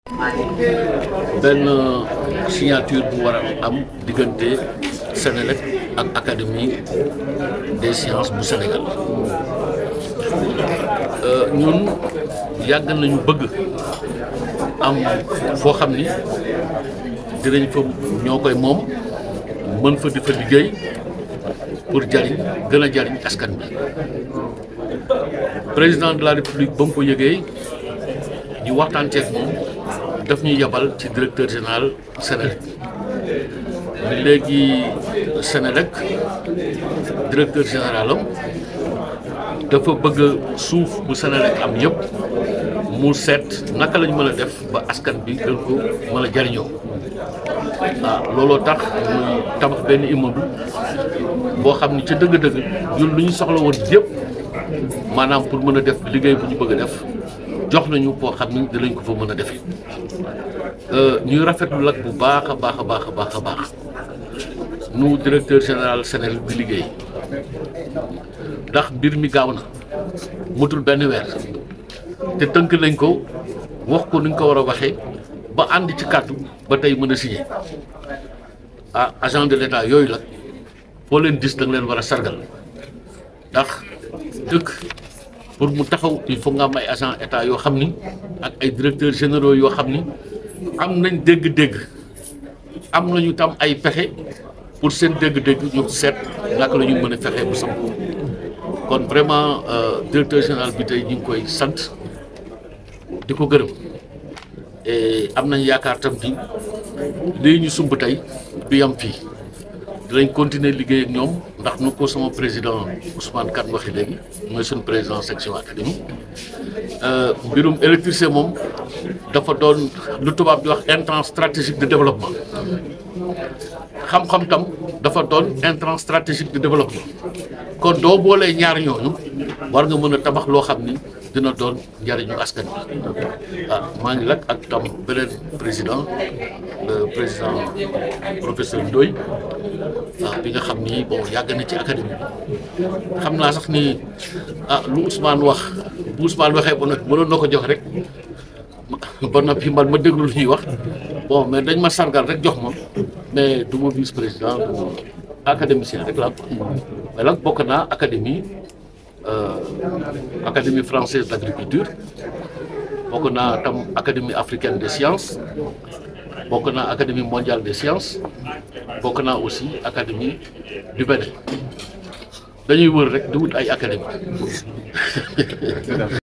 benn signature bu war a am diggante SENELEC ak Académie des sciences bu Sénégal ñun yàgg nañu bëgg am foo xam ni dinañ fa ñoo koy moom mën fa di fa liggéey pour jariñ gën a jariñ askan bi président de la république ba mu ko yëgee ñu waxtaan ceeg moom daf ñuy yebal ci directeur général SENELEC léegi SENELEC directeur général am dafa bëgg suuf bu SENELEC am yëpp mu seet naka lañ mën a def ba askan bi gën ko mën a jariñoo looloo tax muy tabax benn immeuble boo xam ni ca dëgg-dëgg ñun lu ñu soxla woon yëpp maanaam pour mën a def liggéey bu ñu bëgg a def jox nañu koo xam ni dinañ ko fa mën a defee ñuy rafetlu nag bu baax a baax a baax a baax a baax nu directeur général SENELEC bi liggéey ndax mbir mi gaaw na mutul benn weer te tënk nañ ko wax ko ni ñu ko war a waxee ba ànd ci kàddu ba tey mën a signé agent de l'État yooyu la foo leen gis da nga leen war a sargal ndax dëkk pour mu taxaw il faut nga am ay agent état yoo xam ni ak ay directeurs généraux yoo xam ni am nañ dégg-dégg am nañu tam ay pexe pour seen dégg-dégg ñu seet naka la ñu mën a fexe bu samp kon vraiment directeur général bi tey ñu ngi koy sant di ko gërëm et am nañ yaakaar tam ni lii ñu sumb tey du yam fii dinañ continuer liggéey ak ñoom ndax nu ko sama président Ousmane Kane waxee léegi mooy suñu président section académique mbirum électricité moom dafa doon lu tubaab di wax intrant stratégique de développement xam-xam tam dafa doon intrant stratégique de développement kon doo boolee ñaar ñooñu war nga mën a tabax loo xam ni dina doon njariñu askan bi maa ngi lak ak tam beneen président le président professeur Ndoye bi nga xam ni bon yàgg na ci académie bi xam naa sax ni lu Ousmane wax bu Ousmane waxee ba noppi mënoon na ko jox rek ba noppi man ma déglu lu ñuy wax bon mais dañ ma sargal rek jox ma mais du ma vice président du académicien rek laa mais nag bokk naa académie académie française d'agriculture bokk naa tam académie africaine des sciences bokk naa académie mondiale des sciences bokk naa aussi académie du Bénin dañuy wër rek di wut ay académie